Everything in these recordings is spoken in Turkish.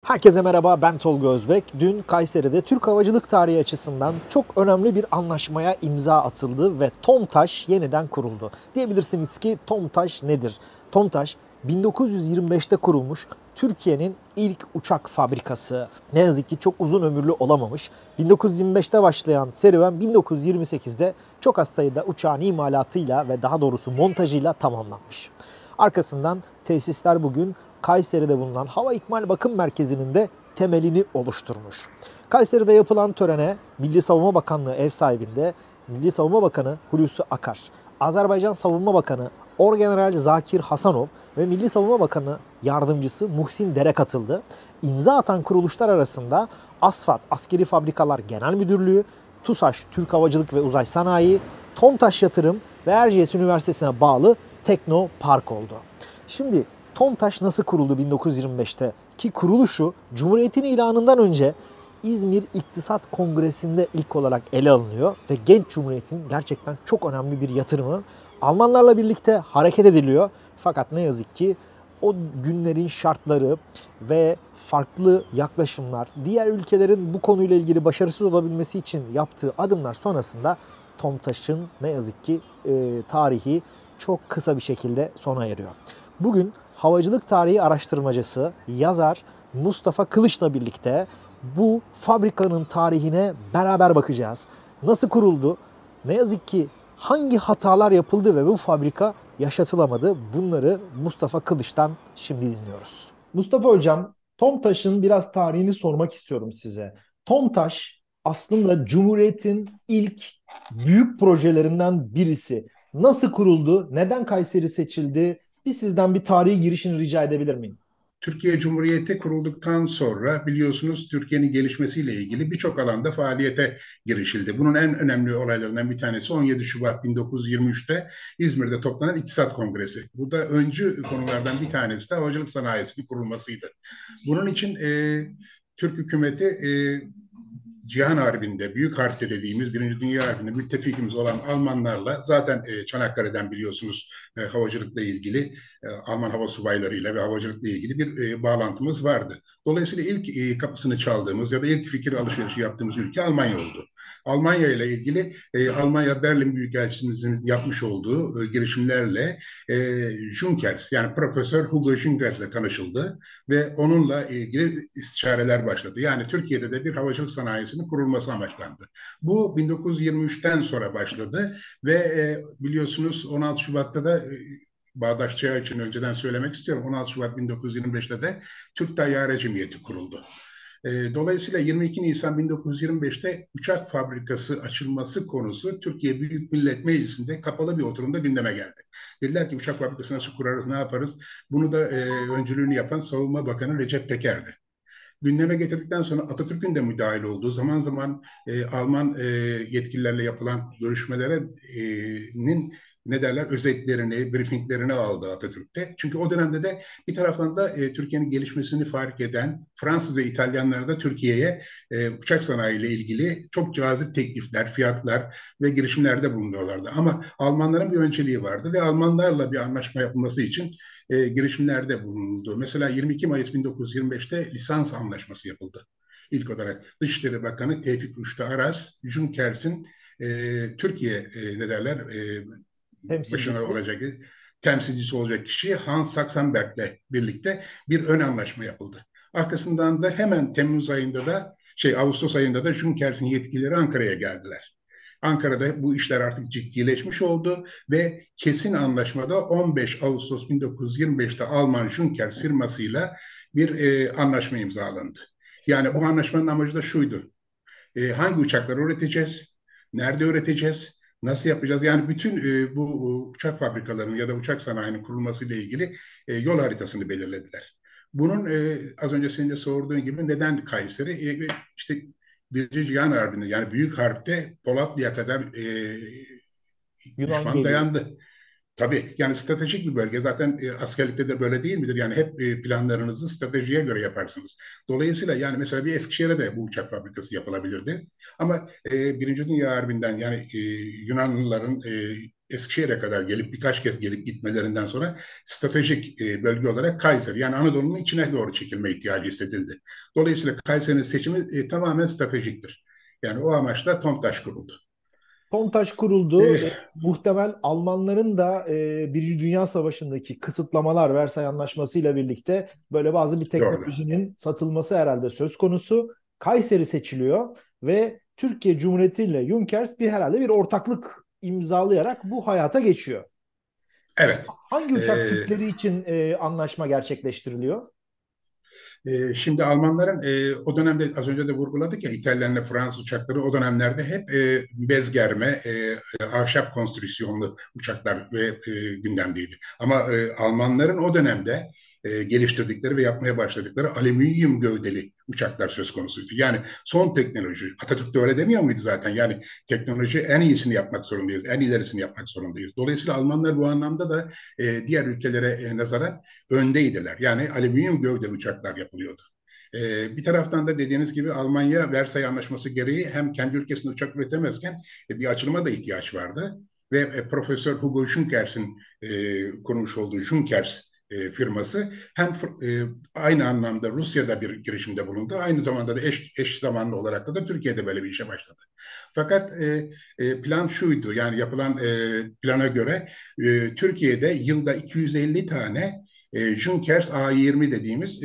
Herkese merhaba, ben Tolga Özbek. Dün Kayseri'de Türk havacılık tarihi açısından çok önemli bir anlaşmaya imza atıldı ve TOMTAŞ yeniden kuruldu. Diyebilirsiniz ki TOMTAŞ nedir? TOMTAŞ 1925'te kurulmuş Türkiye'nin ilk uçak fabrikası. Ne yazık ki çok uzun ömürlü olamamış. 1925'te başlayan serüven 1928'de çok az sayıda uçağın imalatıyla ve daha doğrusu montajıyla tamamlanmış. Arkasından tesisler bugün Kayseri'de bulunan Hava İkmal Bakım Merkezi'nin de temelini oluşturmuş. Kayseri'de yapılan törene Milli Savunma Bakanlığı ev sahibinde Milli Savunma Bakanı Hulusi Akar, Azerbaycan Savunma Bakanı Orgeneral Zakir Hasanov ve Milli Savunma Bakanı Yardımcısı Muhsin Dere katıldı. İmza atan kuruluşlar arasında ASFAD Askeri Fabrikalar Genel Müdürlüğü, TUSAŞ Türk Havacılık ve Uzay Sanayi, TOMTAŞ Yatırım ve Erciyes Üniversitesi'ne bağlı Teknopark oldu. Şimdi TOMTAŞ nasıl kuruldu 1925'te? Ki kuruluşu Cumhuriyet'in ilanından önce İzmir İktisat Kongresi'nde ilk olarak ele alınıyor ve genç Cumhuriyet'in gerçekten çok önemli bir yatırımı. Almanlarla birlikte hareket ediliyor. Fakat ne yazık ki o günlerin şartları ve farklı yaklaşımlar, diğer ülkelerin bu konuyla ilgili başarısız olabilmesi için yaptığı adımlar sonrasında TOMTAŞ'ın ne yazık ki tarihi çok kısa bir şekilde sona eriyor. Bugün havacılık tarihi araştırmacısı, yazar Mustafa Kılıç'la birlikte bu fabrikanın tarihine beraber bakacağız. Nasıl kuruldu? Ne yazık ki hangi hatalar yapıldı ve bu fabrika yaşatılamadı? Bunları Mustafa Kılıç'tan şimdi dinliyoruz. Mustafa Hocam, TOMTAŞ'ın biraz tarihini sormak istiyorum size. TOMTAŞ aslında Cumhuriyet'in ilk büyük projelerinden birisi. Nasıl kuruldu? Neden Kayseri seçildi? Sizden bir tarihi girişini rica edebilir miyim? Türkiye Cumhuriyeti kurulduktan sonra biliyorsunuz Türkiye'nin gelişmesiyle ilgili birçok alanda faaliyete girişildi. Bunun en önemli olaylarından bir tanesi 17 Şubat 1923'te İzmir'de toplanan İktisat Kongresi. Bu da öncü konulardan bir tanesi de havacılık sanayisinin kurulmasıydı. Bunun için Türk hükümeti Cihan Harbi'nde, Büyük Harp'te dediğimiz Birinci Dünya Harbi'nde müttefikimiz olan Almanlarla zaten Çanakkale'den biliyorsunuz havacılıkla ilgili Alman hava subaylarıyla ve havacılıkla ilgili bir bağlantımız vardı. Dolayısıyla ilk kapısını çaldığımız ya da ilk fikir alışverişi yaptığımız ülke Almanya oldu. Almanya ile ilgili Almanya Berlin Büyükelçimizin yapmış olduğu girişimlerle Junkers yani Profesör Hugo Junkers ile tanışıldı ve onunla ilgili istişareler başladı. Yani Türkiye'de de bir havacılık sanayisinin kurulması amaçlandı. Bu 1923'ten sonra başladı ve biliyorsunuz 16 Şubat'ta da Bağdaş Çağı için önceden söylemek istiyorum. 16 Şubat 1925'te de Türk Tayyare Cemiyeti kuruldu. Dolayısıyla 22 Nisan 1925'te uçak fabrikası açılması konusu Türkiye Büyük Millet Meclisi'nde kapalı bir oturumda gündeme geldi. Dediler ki uçak fabrikası nasıl kurarız, ne yaparız? Bunu da öncülüğünü yapan Savunma Bakanı Recep Peker'di. Gündeme getirdikten sonra Atatürk'ün de müdahil olduğu zaman zaman Alman yetkililerle yapılan görüşmelerinin ne derler özetlerini, briefinglerini aldı Atatürk'te. Çünkü o dönemde de bir taraftan da Türkiye'nin gelişmesini fark eden Fransız ve İtalyanlar da Türkiye'ye uçak sanayi ile ilgili çok cazip teklifler, fiyatlar ve girişimlerde bulunuyorlardı. Ama Almanların bir önceliği vardı ve Almanlarla bir anlaşma yapılması için girişimlerde bulundu. Mesela 22 Mayıs 1925'te lisans anlaşması yapıldı. İlk olarak Dışişleri Bakanı Tevfik Rüştü Aras, Junkers'in Türkiye ne derler başına Temsilcisi. olacak temsilcisi olacak kişi Hans Sachsenberg'le birlikte bir ön anlaşma yapıldı. Arkasından da hemen Temmuz ayında da Ağustos ayında da Junkers'in yetkilileri Ankara'ya geldiler. Ankara'da bu işler artık ciddileşmiş oldu ve kesin anlaşmada 15 Ağustos 1925'te Alman Junkers firmasıyla bir anlaşma imzalandı. Yani bu anlaşmanın amacı da şuydu. Hangi uçakları üreteceğiz? Nerede üreteceğiz? Nasıl yapacağız? Yani bütün bu uçak fabrikalarının ya da uçak sanayinin kurulması ile ilgili yol haritasını belirlediler. Bunun az önce senin de sorduğun gibi neden Kayseri? İşte Birinci Cihan Harbi'nde yani Büyük Harp'te Polatlı'ya kadar Yunan düşman geliyor. dayandı. Tabii yani stratejik bir bölge. Zaten askerlikte de böyle değil midir? Yani hep planlarınızı stratejiye göre yaparsınız. Dolayısıyla yani mesela bir Eskişehir'e de bu uçak fabrikası yapılabilirdi. Ama Birinci Dünya Harbi'nden yani Yunanlıların Eskişehir'e kadar gelip birkaç kez gelip gitmelerinden sonra stratejik bölge olarak Kayseri, yani Anadolu'nun içine doğru çekilme ihtiyacı hissedildi. Dolayısıyla Kayseri'nin seçimi tamamen stratejiktir. Yani o amaçla TOMTAŞ kuruldu. TOMTAŞ kuruldu. E, Muhtemel Almanların da Birinci Dünya Savaşı'ndaki kısıtlamalar Versay Anlaşması ile birlikte böyle bazı bir doğru. teknolojinin satılması herhalde söz konusu. Kayseri seçiliyor ve Türkiye Cumhuriyeti ile Junkers herhalde bir ortaklık imzalayarak bu hayata geçiyor. Evet. Hangi E, uçak tipleri için anlaşma gerçekleştiriliyor? Şimdi Almanların o dönemde az önce de vurguladık ya, İtalyanla Fransız uçakları o dönemlerde hep bez germe, ahşap konstrüksiyonlu uçaklar ve gündemdeydi. Ama Almanların o dönemde geliştirdikleri ve yapmaya başladıkları alüminyum gövdeli uçaklar söz konusuydu. Yani son teknoloji. Atatürk de öyle demiyor muydu zaten? Yani teknoloji en iyisini yapmak zorundayız, en ilerisini yapmak zorundayız. Dolayısıyla Almanlar bu anlamda da diğer ülkelere nazaran öndeydiler. Yani alüminyum gövdeli uçaklar yapılıyordu. Bir taraftan da dediğiniz gibi Almanya Versay Anlaşması gereği hem kendi ülkesinde uçak üretemezken bir açılıma da ihtiyaç vardı. Ve Profesör Hugo Junkers'in kurmuş olduğu Junkers firması hem aynı anlamda Rusya'da bir girişimde bulundu. Aynı zamanda da eş zamanlı olarak da Türkiye'de böyle bir işe başladı. Fakat plan şuydu, yani yapılan plana göre Türkiye'de yılda 250 tane Junkers A-20 dediğimiz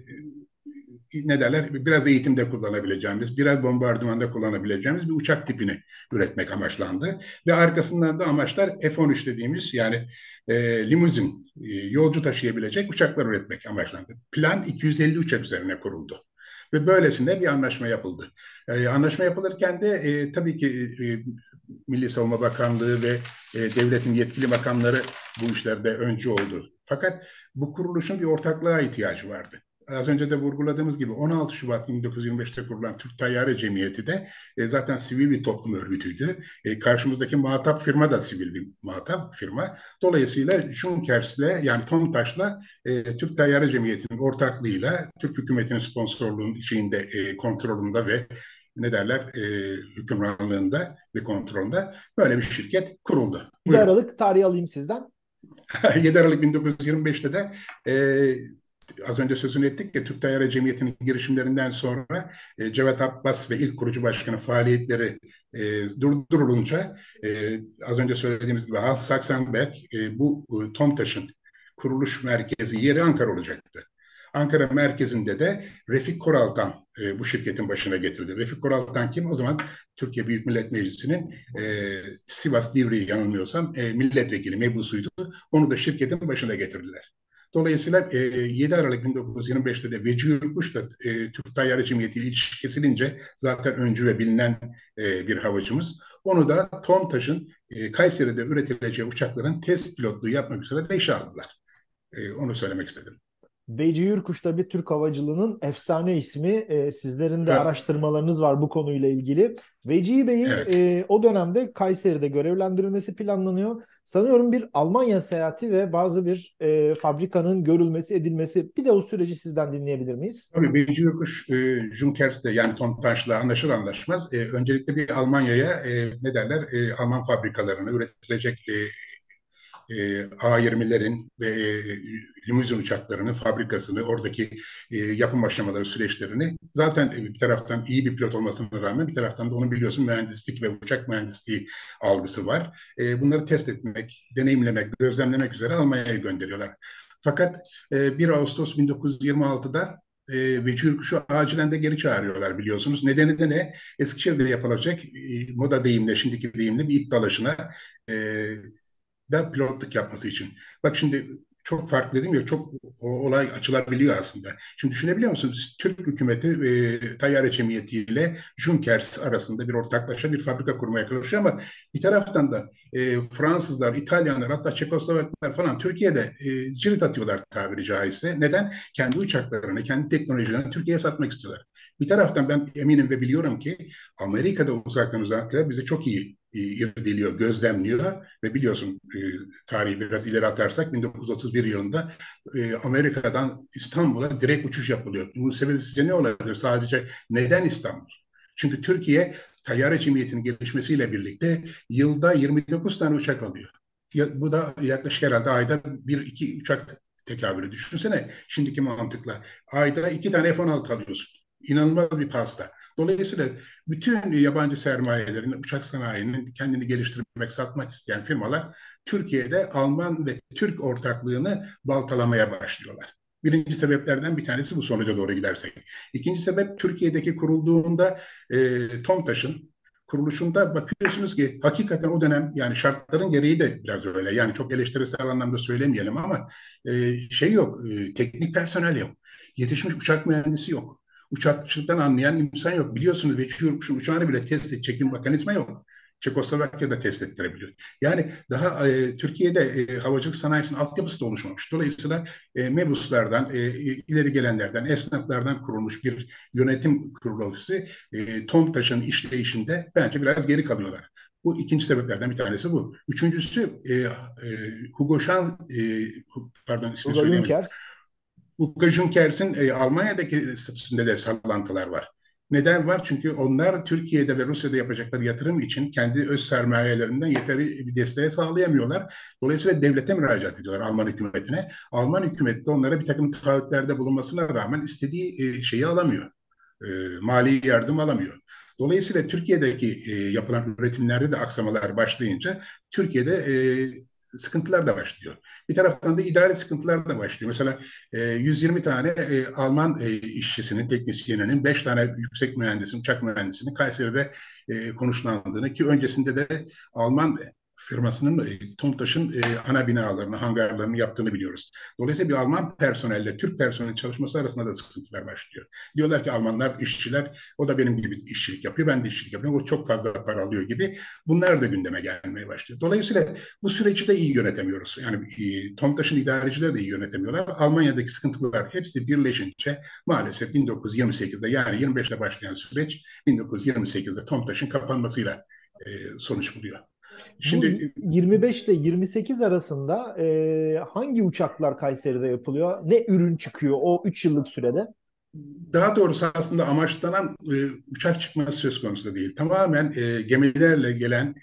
ne derler, biraz eğitimde kullanabileceğimiz, biraz bombardımanda kullanabileceğimiz bir uçak tipini üretmek amaçlandı. Ve arkasından da amaçlar F-13 dediğimiz, yani limuzin, yolcu taşıyabilecek uçaklar üretmek amaçlandı. Plan 250 uçak üzerine kuruldu. Ve böylesine bir anlaşma yapıldı. Anlaşma yapılırken de tabii ki Milli Savunma Bakanlığı ve devletin yetkili makamları bu işlerde öncü oldu. Fakat bu kuruluşun bir ortaklığa ihtiyacı vardı. Az önce de vurguladığımız gibi 16 Şubat 1925'te kurulan Türk Tayyare Cemiyeti de zaten sivil bir toplum örgütüydü. Karşımızdaki muhatap firma da sivil bir muhatap firma. Dolayısıyla Junkers'le, yani TOMTAŞ'la Türk Tayyare Cemiyeti'nin ortaklığıyla Türk hükümetinin sponsorluğunun şeyinde, kontrolünde ve ne derler, hükümranlığında ve kontrolünde böyle bir şirket kuruldu. 7 Buyurun. Aralık tarihi alayım sizden. 7 Aralık 1925'te de az önce sözünü ettik ya, Türk Tayyare Cemiyeti'nin girişimlerinden sonra Cevat Abbas ve ilk kurucu başkanın faaliyetleri durdurulunca az önce söylediğimiz gibi Hans Sachsenberg bu TOMTAŞ'ın kuruluş merkezi yeri Ankara olacaktı. Ankara merkezinde de Refik Koraltan bu şirketin başına getirdi. Refik Koraltan kim? O zaman Türkiye Büyük Millet Meclisi'nin Sivas Divriği, yanılmıyorsam milletvekili mebusuydu. Onu da şirketin başına getirdiler. Dolayısıyla 7 Aralık 1925'te de Veci Yurtkuş da Türk Tayyare Cemiyeti ile ilişki kesilince, zaten öncü ve bilinen bir havacımız. Onu da TOMTAŞ'ın Kayseri'de üretileceği uçakların test pilotluğu yapmak üzere de işe aldılar. Onu söylemek istedim. Beci Yurkuş tabii Türk havacılığının efsane ismi. Sizlerin de Ha, araştırmalarınız var bu konuyla ilgili. Vecihi Bey'in evet. o dönemde Kayseri'de görevlendirilmesi planlanıyor. Sanıyorum bir Almanya seyahati ve bazı bir fabrikanın görülmesi, edilmesi. Bir de o süreci sizden dinleyebilir miyiz? Tabii Veci Yurtkuş, Junkers'te, yani TOMTAŞ'la anlaşır anlaşmaz öncelikle bir Almanya'ya ne derler, Alman fabrikalarını üretilecek A-20'lerin ve limuzin uçaklarının fabrikasını, oradaki yapım aşamaları, süreçlerini, zaten bir taraftan iyi bir pilot olmasına rağmen bir taraftan da onun biliyorsun mühendislik ve uçak mühendisliği algısı var. Bunları test etmek, deneyimlemek, gözlemlemek üzere Almanya'ya gönderiyorlar. Fakat 1 Ağustos 1926'da Veci Yurkuş'u acilen de geri çağırıyorlar, biliyorsunuz. Nedeni de ne? Eskişehir'de yapılacak moda deyimle, şimdiki deyimle bir it dalaşına da pilotluk yapması için. Bak şimdi, çok farklı dedim ya, çok o olay açılabiliyor aslında. Şimdi düşünebiliyor musunuz? Türk hükümeti Tayyare Cemiyeti ile Junkers arasında bir ortaklaşa bir fabrika kurmaya çalışıyor, ama bir taraftan da Fransızlar, İtalyanlar, hatta Çekoslovaklar falan Türkiye'de cirit atıyorlar tabiri caizse. Neden? Kendi uçaklarını, kendi teknolojilerini Türkiye'ye satmak istiyorlar. Bir taraftan ben eminim ve biliyorum ki Amerika'da uzaktan uzaklara bizi çok iyi irdeliyor, gözlemliyor ve biliyorsun, tarihi biraz ileri atarsak 1931 yılında Amerika'dan İstanbul'a direkt uçuş yapılıyor. Bunun sebebi sizce ne olabilir? Sadece neden İstanbul? Çünkü Türkiye tayyare cemiyetinin gelişmesiyle birlikte yılda 29 tane uçak alıyor. Bu da yaklaşık herhalde ayda bir iki uçak tekabülü. Düşünsene şimdiki mantıkla. Ayda 2 tane F-16 alıyorsun. İnanılmaz bir pasta. Dolayısıyla bütün yabancı sermayelerin, uçak sanayinin kendini geliştirmek, satmak isteyen firmalar Türkiye'de Alman ve Türk ortaklığını baltalamaya başlıyorlar. Birinci sebeplerden bir tanesi bu, sonuca doğru gidersek. İkinci sebep, Türkiye'deki kurulduğunda TOMTAŞ'ın kuruluşunda bakıyorsunuz ki hakikaten o dönem, yani şartların gereği de biraz öyle. Yani çok eleştirisel anlamda söylemeyelim ama şey yok, teknik personel yok. Yetişmiş uçak mühendisi yok. Uçakçılıktan anlayan insan yok. Biliyorsunuz ve şu uçağını bile test edecek bir mekanizma yok. Çekoslovakya'da test ettirebiliyor. Yani daha Türkiye'de havacılık sanayisinin altyapısı da oluşmamış. Dolayısıyla mebuslardan, ileri gelenlerden, esnaflardan kurulmuş bir yönetim kurulu ofisi TOMTAŞ'ın işleyişinde bence biraz geri kalıyorlar. Bu ikinci sebeplerden bir tanesi bu. Üçüncüsü Hugo Schanz, pardon ismini Ugo söyleyemedim. Junkers. Hugo Junkers'in Almanya'daki statüsünde de sallantılar var. Neden var? Çünkü onlar Türkiye'de ve Rusya'da yapacakları yatırım için kendi öz sermayelerinden yeteri bir desteği sağlayamıyorlar. Dolayısıyla devlete müracaat ediyorlar, Alman hükümetine. Alman hükümeti de onlara bir takım taahhütlerde bulunmasına rağmen istediği şeyi alamıyor. Mali yardım alamıyor. Dolayısıyla Türkiye'deki yapılan üretimlerde de aksamalar başlayınca Türkiye'de sıkıntılar da başlıyor. Bir taraftan da idari sıkıntılar da başlıyor. Mesela 120 tane Alman işçisinin, teknisyeninin, 5 tane yüksek mühendisin, uçak mühendisinin Kayseri'de konuşlandığını, ki öncesinde de Alman firmasının TOMTAŞ'ın ana binalarını, hangarlarını yaptığını biliyoruz. Dolayısıyla bir Alman personelle Türk personelin çalışması arasında da sıkıntılar başlıyor. Diyorlar ki Almanlar, işçiler, o da benim gibi işçilik yapıyor, ben de işçilik yapıyorum, o çok fazla para alıyor gibi, bunlar da gündeme gelmeye başlıyor. Dolayısıyla bu süreci de iyi yönetemiyoruz. Yani TOMTAŞ'ın idarecileri de iyi yönetemiyorlar. Almanya'daki sıkıntılar hepsi birleşince maalesef 1928'de, yani 25'te başlayan süreç 1928'de TOMTAŞ'ın kapanmasıyla sonuç buluyor. Bu Şimdi 25 ile 28 arasında hangi uçaklar Kayseri'de yapılıyor? Ne ürün çıkıyor o 3 yıllık sürede? daha doğrusu aslında amaçlanan uçak çıkması söz konusu da değil. Tamamen gemilerle gelen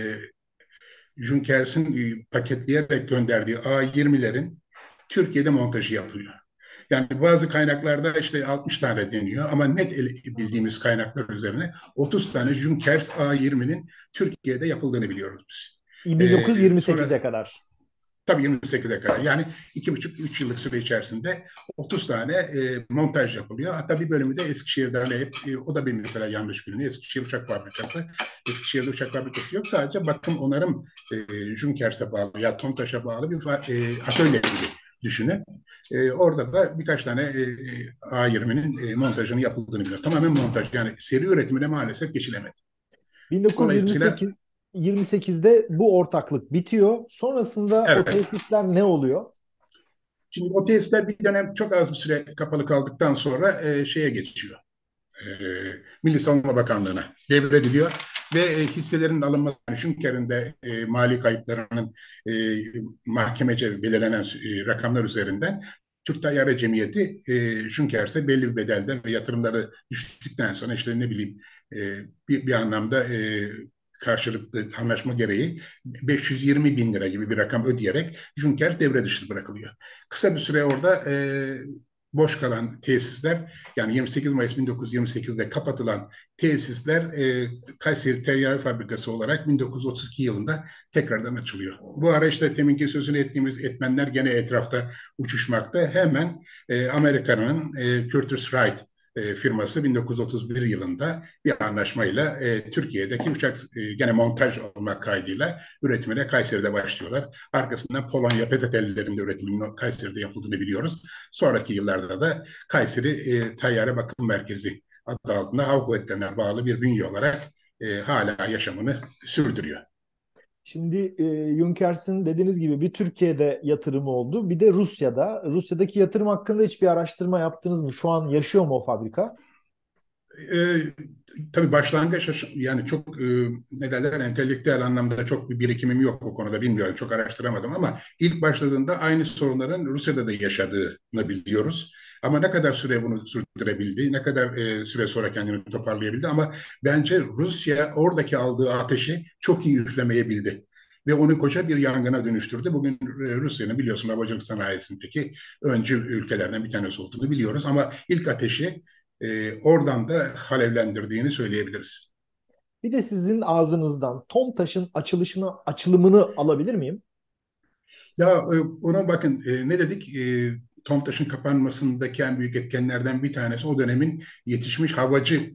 Junkers'in paketleyerek gönderdiği A-20'lerin Türkiye'de montajı yapılıyor. Yani bazı kaynaklarda işte 60 tane deniyor ama net bildiğimiz kaynaklar üzerine 30 tane Junkers A-20'nin Türkiye'de yapıldığını biliyoruz biz. Sonra 1928'e kadar. tabii 28'e kadar, yani 2,5-3 yıllık süre içerisinde 30 tane montaj yapılıyor. Hatta bir bölümü de Eskişehir'de, hani hep, o da benim mesela yanlış biliniyor. Eskişehir Uçak Fabrikası. Eskişehir'de uçak fabrikası yok. Sadece bakım onarım Junkers'e bağlı ya TOMTAŞ'a bağlı bir atölye gibi düşünün. Orada da birkaç tane A20'nin montajının yapıldığını biliyoruz. Tamamen montaj. Yani seri üretimine maalesef geçilemedi. Dolayısıyla 1928'de bu ortaklık bitiyor. Sonrasında o evet. tesisler ne oluyor? Şimdi o tesisler bir dönem çok az bir süre kapalı kaldıktan sonra şeye geçiyor. E, Milli Savunma Bakanlığı'na devrediliyor ve hisselerin alınması, yani Şünker'in de mali kayıplarının mahkemece belirlenen rakamlar üzerinden Türk Tayyare Cemiyeti Şünker'se belli bir bedelden ve yatırımları düştükten sonra işte ne bileyim e, bir anlamda karşılıklı anlaşma gereği 520 bin lira gibi bir rakam ödeyerek Junkers devre dışı bırakılıyor. Kısa bir süre orada boş kalan tesisler, yani 28 Mayıs 1928'de kapatılan tesisler Kayseri Teyyare Fabrikası olarak 1932 yılında tekrardan açılıyor. Bu ara işte teminki sözünü ettiğimiz etmenler gene etrafta uçuşmakta. Hemen Amerika'nın Curtiss Wright firması 1931 yılında bir anlaşmayla Türkiye'deki uçak gene montaj olmak kaydıyla üretimine Kayseri'de başlıyorlar. Arkasından Polonya PZL'lerin de üretiminin Kayseri'de yapıldığını biliyoruz. Sonraki yıllarda da Kayseri Tayyare Bakım Merkezi adı altında Hava Kuvvetleri'ne bağlı bir bünye olarak hala yaşamını sürdürüyor. Şimdi Junkers'in dediğiniz gibi bir Türkiye'de yatırımı oldu. Bir de Rusya'da. Rusya'daki yatırım hakkında hiçbir araştırma yaptınız mı? Şu an yaşıyor mu o fabrika? E, tabii başlangıç, yani çok ne derler, entelektüel anlamda çok bir birikimim yok o konuda, bilmiyorum, çok araştıramadım ama ilk başladığında aynı sorunların Rusya'da da yaşadığını biliyoruz. Ama ne kadar süre bunu sürdürebildi, ne kadar süre sonra kendini toparlayabildi ama bence Rusya oradaki aldığı ateşi çok iyi üflemeyebildi. Ve onu koca bir yangına dönüştürdü. Bugün Rusya'nın biliyorsun havacılık sanayisindeki öncü ülkelerden bir tanesi olduğunu biliyoruz. Ama ilk ateşi oradan da alevlendirdiğini söyleyebiliriz. Bir de sizin ağzınızdan TOMTAŞ'ın açılımını alabilir miyim? Ya ona bakın ne dedik? TOMTAŞ'ın kapanmasındaki en büyük etkenlerden bir tanesi o dönemin yetişmiş havacı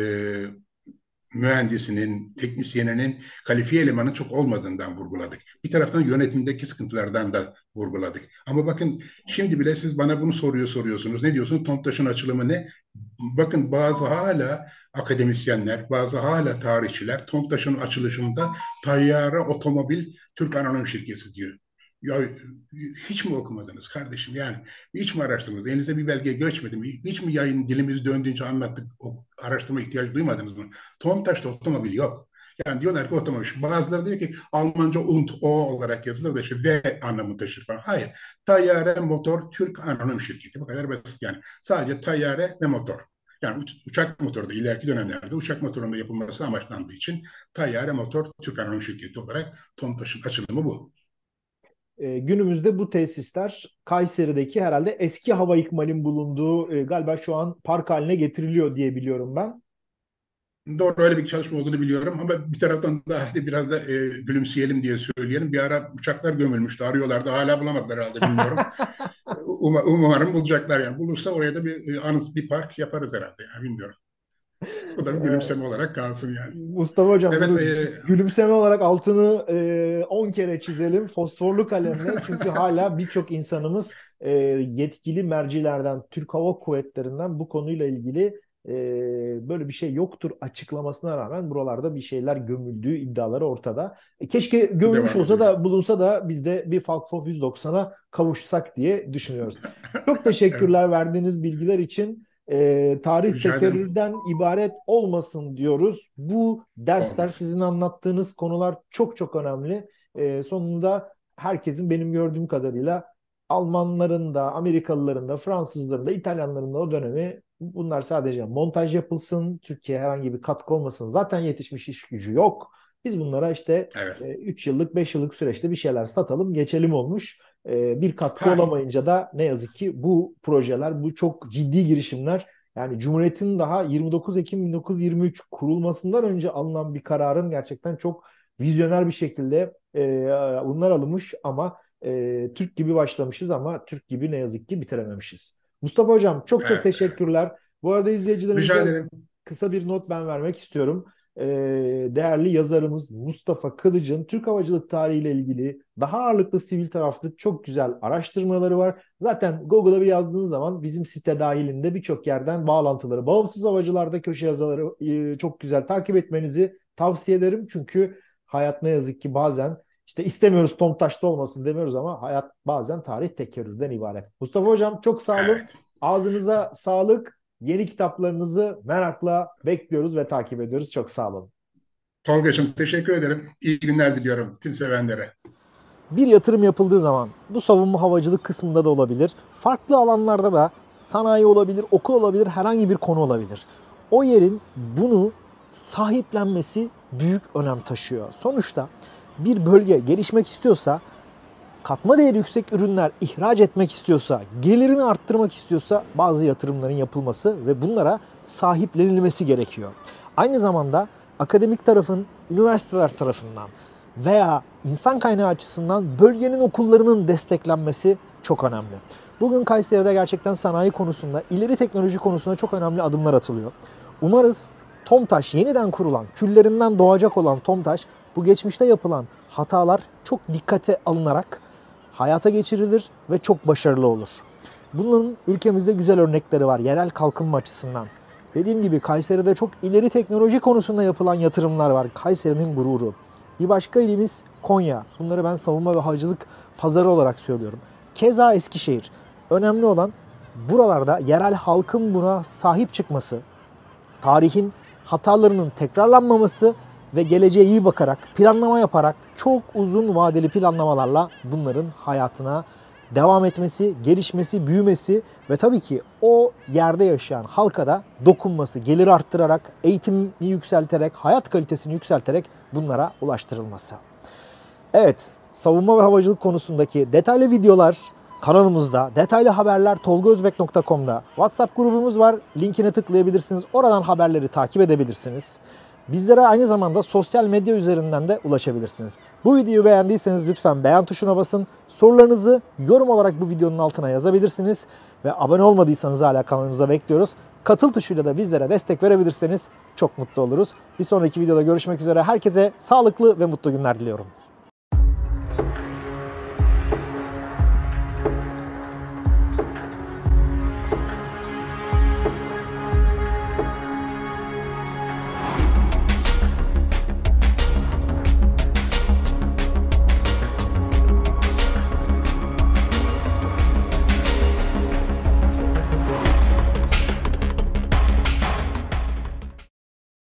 mühendisinin, teknisyeninin, kalifiye elemanı çok olmadığından vurguladık. Bir taraftan yönetimdeki sıkıntılardan da vurguladık. Ama bakın şimdi bile siz bana bunu soruyorsunuz. Ne diyorsunuz? TOMTAŞ'ın açılımı ne? Bakın bazı hala akademisyenler, bazı hala tarihçiler TOMTAŞ'ın açılışında Tayyare Otomobil Türk Anonim Şirketi diyor. Ya hiç mi okumadınız kardeşim? Yani hiç mi araştırdınız? Elinize bir belge geçmedi mi? Hiç mi yayın dilimiz döndüğünce anlattık, o araştırma ihtiyacı duymadınız mı? TOMTAŞ'ta otomobil yok. Yani diyorlar ki otomobil. Bazıları diyor ki Almanca und o olarak yazılır da işte V anlamı taşır falan. Hayır. Tayyare Motor Türk Anonim Şirketi. Bu kadar basit yani. Sadece tayyare ve motor. Yani uçak motoru da ileriki dönemlerde uçak motorunda yapılması amaçlandığı için Tayyare Motor Türk Anonim Şirketi olarak TOMTAŞ'ın açılımı bu. Günümüzde bu tesisler Kayseri'deki herhalde eski hava ikmalin bulunduğu galiba şu an park haline getiriliyor diye biliyorum ben. Doğru öyle bir çalışma olduğunu biliyorum ama bir taraftan da hadi biraz da gülümseyelim diye söyleyelim. Bir ara uçaklar gömülmüştü, arıyorlardı. Hala bulamadılar herhalde bilmiyorum. Umarım bulacaklar yani. Bulursa oraya da bir anıs bir park yaparız herhalde yani bilmiyorum. Bu da bir Ee, gülümseme olarak kalsın yani. Mustafa Hocam Evet, bunu gülümseme olarak altını 10 kere çizelim fosforlu kalemle. Çünkü hala birçok insanımız yetkili mercilerden, Türk Hava Kuvvetleri'nden bu konuyla ilgili böyle bir şey yoktur açıklamasına rağmen buralarda bir şeyler gömüldüğü iddiaları ortada. Keşke gömülmüş devam olsa ediyor. da bulunsa da biz de bir Falkfof 190'a kavuşsak diye düşünüyoruz. Çok Evet, teşekkürler verdiğiniz bilgiler için. Tarih rica ederim. tekerrürden ibaret olmasın diyoruz. Bu dersler, Olmaz. sizin anlattığınız konular çok çok önemli. Sonunda herkesin benim gördüğüm kadarıyla Almanların da, Amerikalıların da, Fransızların da, İtalyanların da o dönemi bunlar sadece montaj yapılsın, Türkiye herhangi bir katkı olmasın. Zaten yetişmiş iş gücü yok. Biz bunlara işte Evet. 3 yıllık, 5 yıllık süreçte bir şeyler satalım, geçelim olmuş. Bir katkı Ha, olamayınca da ne yazık ki bu projeler, bu çok ciddi girişimler yani Cumhuriyet'in daha 29 Ekim 1923 kurulmasından önce alınan bir kararın gerçekten çok vizyoner bir şekilde bunlar alınmış ama Türk gibi başlamışız ama Türk gibi ne yazık ki bitirememişiz. Mustafa Hocam çok çok evet, evet. teşekkürler. Bu arada Rica izleyicilerimize ederim. kısa bir not ben vermek istiyorum. Değerli yazarımız Mustafa Kılıç'ın Türk havacılık tarihiyle ilgili daha ağırlıklı sivil taraflı çok güzel araştırmaları var. Zaten Google'a bir yazdığınız zaman bizim site dahilinde birçok yerden bağlantıları, bağımsız havacılarda köşe yazıları çok güzel takip etmenizi tavsiye ederim. Çünkü hayat ne yazık ki bazen işte istemiyoruz TOMTAŞ'ta olmasın demiyoruz ama hayat bazen tarih tekerrürden ibaret. Mustafa Hocam çok sağ olun. Evet. Ağzınıza sağlık. Yeni kitaplarınızı merakla bekliyoruz ve takip ediyoruz. Çok sağ olun. Tolga'cığım teşekkür ederim. İyi günler diliyorum tüm sevenlere. Bir yatırım yapıldığı zaman bu savunma havacılık kısmında da olabilir. Farklı alanlarda da sanayi olabilir, okul olabilir, herhangi bir konu olabilir. O yerin bunu sahiplenmesi büyük önem taşıyor. Sonuçta bir bölge gelişmek istiyorsa, katma değeri yüksek ürünler ihraç etmek istiyorsa, gelirini arttırmak istiyorsa bazı yatırımların yapılması ve bunlara sahiplenilmesi gerekiyor. Aynı zamanda akademik tarafın, üniversiteler tarafından veya insan kaynağı açısından bölgenin okullarının desteklenmesi çok önemli. Bugün Kayseri'de gerçekten sanayi konusunda, ileri teknoloji konusunda çok önemli adımlar atılıyor. Umarız TOMTAŞ yeniden kurulan, küllerinden doğacak olan TOMTAŞ bu geçmişte yapılan hatalar çok dikkate alınarak hayata geçirilir ve çok başarılı olur. Bunun ülkemizde güzel örnekleri var yerel kalkınma açısından. Dediğim gibi Kayseri'de çok ileri teknoloji konusunda yapılan yatırımlar var. Kayseri'nin gururu. Bir başka ilimiz Konya. Bunları ben savunma ve havacılık pazarı olarak söylüyorum. Keza Eskişehir. Önemli olan buralarda yerel halkın buna sahip çıkması, tarihin hatalarının tekrarlanmaması ve geleceğe iyi bakarak, planlama yaparak çok uzun vadeli planlamalarla bunların hayatına devam etmesi, gelişmesi, büyümesi ve tabii ki o yerde yaşayan halka da dokunması, gelir arttırarak, eğitimi yükselterek, hayat kalitesini yükselterek bunlara ulaştırılması. Evet, savunma ve havacılık konusundaki detaylı videolar kanalımızda, detaylı haberler tolgaozbek.com'da. WhatsApp grubumuz var, linkine tıklayabilirsiniz. Oradan haberleri takip edebilirsiniz. Bizlere aynı zamanda sosyal medya üzerinden de ulaşabilirsiniz. Bu videoyu beğendiyseniz lütfen beğen tuşuna basın. Sorularınızı yorum olarak bu videonun altına yazabilirsiniz. Ve abone olmadıysanız hala kanalımıza bekliyoruz. Katıl tuşuyla da bizlere destek verebilirseniz çok mutlu oluruz. Bir sonraki videoda görüşmek üzere. Herkese sağlıklı ve mutlu günler diliyorum.